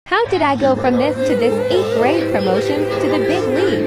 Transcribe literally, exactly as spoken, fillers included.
How did I go from this to this eighth grade promotion to the big league?